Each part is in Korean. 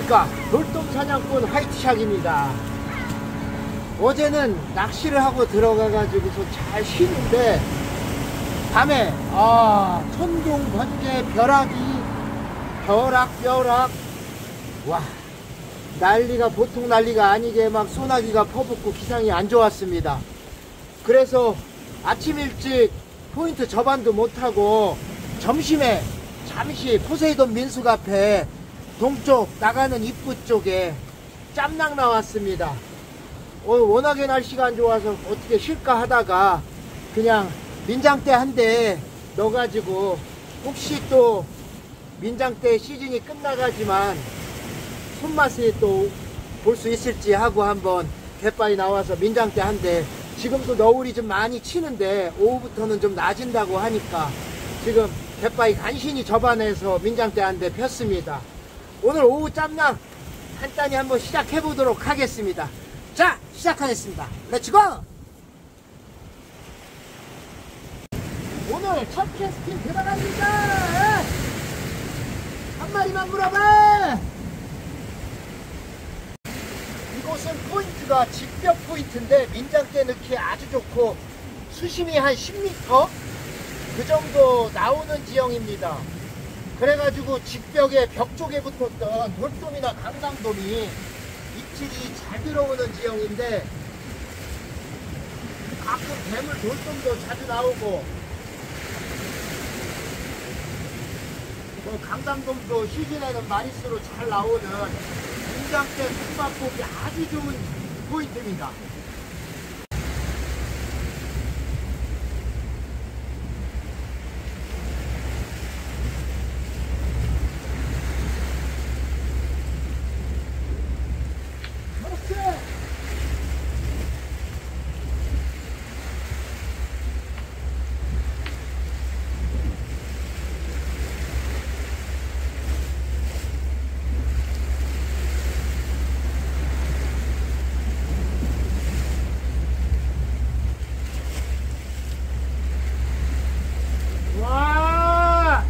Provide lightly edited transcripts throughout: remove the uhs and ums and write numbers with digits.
안녕하십니까. 돌돔사냥꾼 화이트샥입니다. 어제는 낚시를 하고 들어가가지고서 잘 쉬는데 밤에 천둥 번개 벼락이 벼락 와, 난리가 보통 난리가 아니게 막 소나기가 퍼붓고 기상이 안 좋았습니다. 그래서 아침 일찍 포인트 접안도 못하고 점심에 잠시 포세이돈 민숙 앞에 동쪽 나가는 입구 쪽에 짬낙 나왔습니다. 워낙에 날씨가 안 좋아서 어떻게 쉴까 하다가 그냥 민장대 한 대 넣어가지고 혹시 또 민장대 시즌이 끝나가지만 손맛이 또 볼 수 있을지 하고 한번 갯바위 나와서 민장대 한 대, 지금도 너울이 좀 많이 치는데 오후부터는 좀 낮은다고 하니까 지금 갯바위 간신히 접안해서 민장대 한 대 폈습니다. 오늘 오후 짬낙 간단히 한번 시작해 보도록 하겠습니다. 자, 시작하겠습니다. 렛츠고! 오늘 첫 캐스팅 들어갑니다. 한 마리만 물어봐. 이곳은 포인트가 직벽 포인트인데 민장대 넣기에 아주 좋고 수심이 한 10m 그 정도 나오는 지형입니다. 그래가지고 직벽에 벽 쪽에 붙었던 돌돔이나 강낭돔이 입질이 잘 들어오는 지형인데 가끔 대물 돌돔도 자주 나오고 강낭돔도 시즌에는 마리수로 잘 나오는 민장대 손맛보기 아주 좋은 포인트입니다. 와!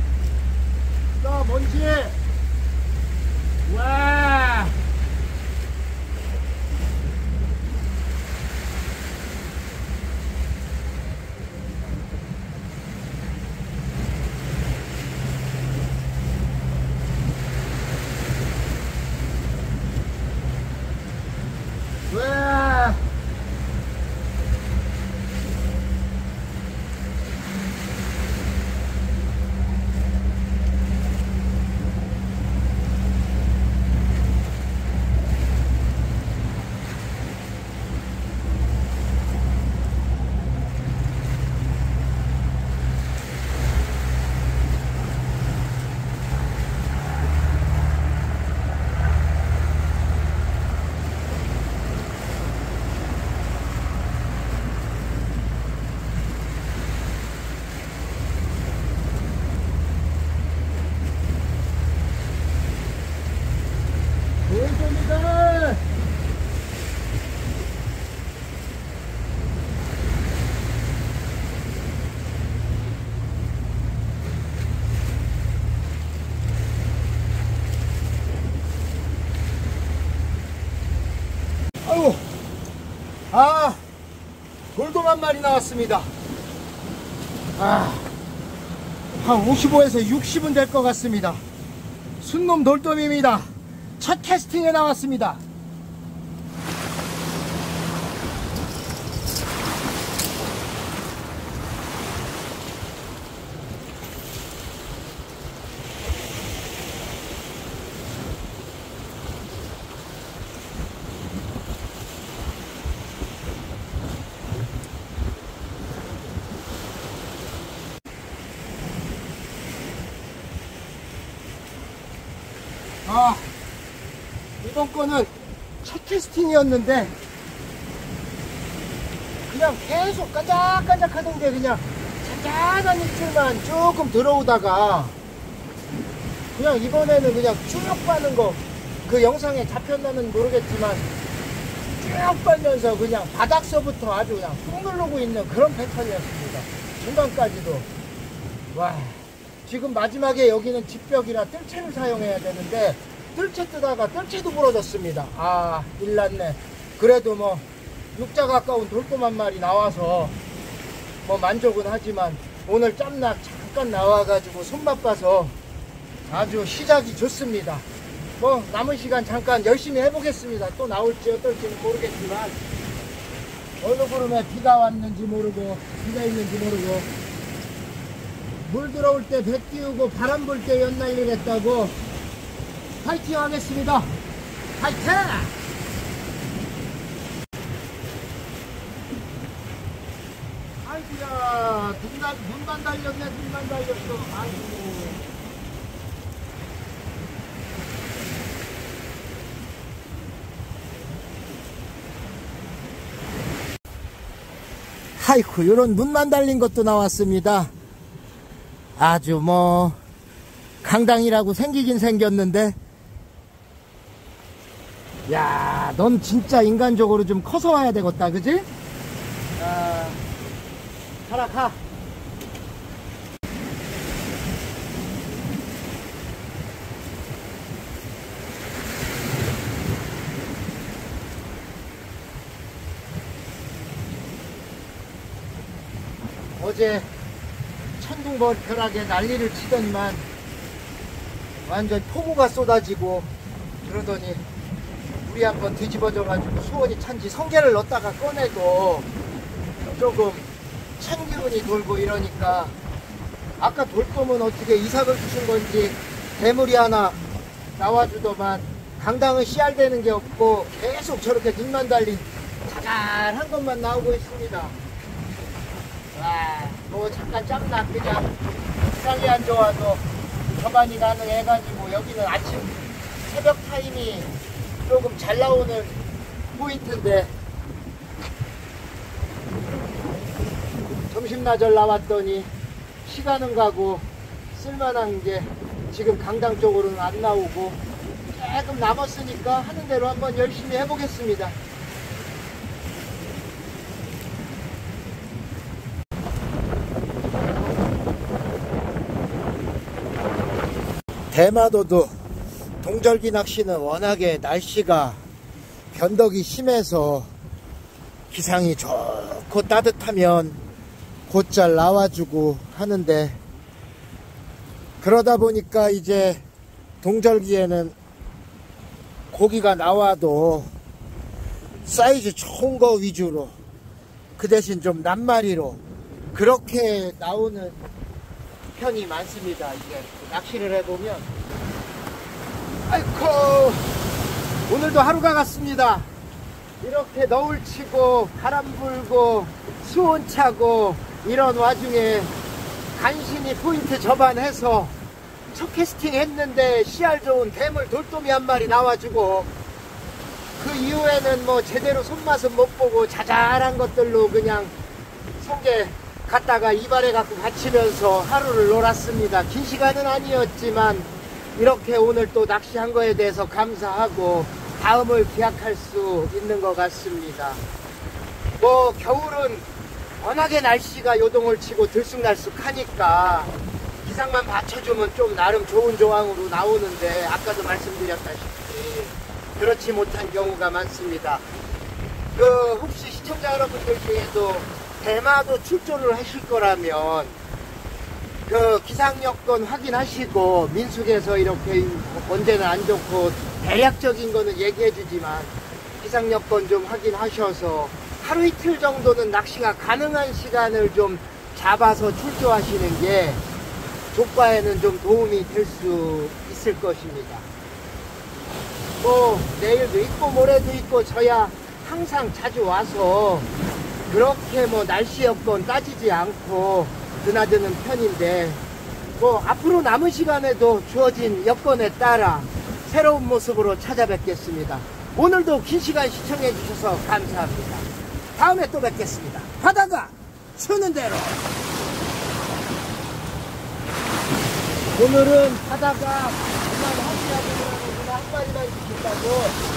또 뭔지? 와! 와! 돌돔이다! 아이고, 돌돔 한 마리 나왔습니다. 한 55에서 60은 될 것 같습니다. 순놈 돌돔입니다. 첫 캐스팅에 나왔습니다. 이번 거는 첫 캐스팅이었는데 그냥 계속 깐작깐작 하던데 그냥 잔잔한 입질만 조금 들어오다가 그냥 이번에는 그냥 쭉 빠는 거, 그 영상에 잡혔나는 모르겠지만 쭉 빨면서 그냥 바닥서부터 아주 그냥 꾹 누르고 있는 그런 패턴이었습니다. 중간까지도. 와, 지금 마지막에 여기는 직벽이라 뜰채를 사용해야 되는데 뜰채 뜨다가 뜰채도 부러졌습니다. 아, 일났네. 그래도 뭐 육자 가까운 돌돔 한 마리 나와서 뭐 만족은 하지만 오늘 짬낙 잠깐 나와가지고 손맛 봐서 아주 시작이 좋습니다. 뭐 남은 시간 잠깐 열심히 해보겠습니다. 또 나올지 어떨지는 모르겠지만 어느 구름에 비가 왔는지 모르고 비가 있는지 모르고 물 들어올 때 배 띄우고 바람 불 때 연날릴 했다고 파이팅 하겠습니다. 파이팅! 아이고야, 눈만 달렸네. 눈만 달렸어. 아이고. 아이고, 요런 눈만 달린 것도 나왔습니다. 아주 뭐 강당이라고 생기긴 생겼는데, 야, 넌 진짜 인간적으로 좀 커서 와야 되겠다, 그지? 아, 가라, 가. 어제 천둥번개하게 난리를 치더니만 완전 폭우가 쏟아지고 그러더니 물이 한번 뒤집어져 가지고 수온이 찬지 성게를 넣었다가 꺼내도 조금 찬 기운이 돌고 이러니까 아까 돌돔은 어떻게 이삭을 주신 건지 대물이 하나 나와주더만 강당은 씨알되는 게 없고 계속 저렇게 눈만 달린 자잘한 것만 나오고 있습니다. 와, 뭐 잠깐 짬낙 그냥 기상이 안 좋아도 저반이 가능해가지고 여기는 아침 새벽 타임이 조금 잘 나오는 포인트인데 점심나절 나왔더니 시간은 가고 쓸만한 게 지금 강당 쪽으로는 안 나오고 조금 남았으니까 하는 대로 한번 열심히 해보겠습니다. 대마도도 동절기 낚시는 워낙에 날씨가 변덕이 심해서 기상이 좋고 따뜻하면 곧잘 나와주고 하는데, 그러다 보니까 이제 동절기에는 고기가 나와도 사이즈 좋은 거 위주로 그 대신 좀 낱마리로 그렇게 나오는 편이 많습니다. 이제 낚시를 해보면 아이고, 오늘도 하루가 갔습니다. 이렇게 너울 치고 바람 불고 수온 차고 이런 와중에 간신히 포인트 접안해서 첫 캐스팅 했는데 씨알 좋은 대물 돌돔이 한 마리 나와주고, 그 이후에는 뭐 제대로 손맛은 못 보고 자잘한 것들로 그냥 성게 갔다가 이발해 갖고 받치면서 하루를 놀았습니다. 긴 시간은 아니었지만 이렇게 오늘 또 낚시한 거에 대해서 감사하고 다음을 기약할 수 있는 것 같습니다. 뭐 겨울은 워낙에 날씨가 요동을 치고 들쑥날쑥하니까 기상만 받쳐주면 좀 나름 좋은 조항으로 나오는데, 아까도 말씀드렸다시피 그렇지 못한 경우가 많습니다. 혹시 시청자 여러분들 중에도 대마도 출조를 하실 거라면 기상 여건 확인하시고, 민숙에서 이렇게 언제는 안 좋고 대략적인 거는 얘기해 주지만 기상 여건 좀 확인하셔서 하루 이틀 정도는 낚시가 가능한 시간을 좀 잡아서 출조하시는 게 조과에는 좀 도움이 될 수 있을 것입니다. 뭐 내일도 있고 모레도 있고 저야 항상 자주 와서 그렇게 뭐 날씨 여건 따지지 않고 드나드는 편인데, 뭐 앞으로 남은 시간에도 주어진 여건에 따라 새로운 모습으로 찾아뵙겠습니다. 오늘도 긴 시간 시청해 주셔서 감사합니다. 다음에 또 뵙겠습니다. 바다가 주는 대로. 오늘은 바다가 그만 한시하고 한 마리만 주신다고.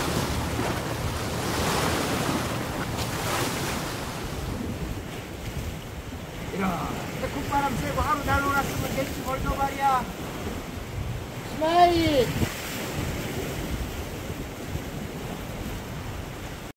이렇게 콧바람 쐬고 하루 잘 놀았으면 됐지 뭘더 말이야. 스마일.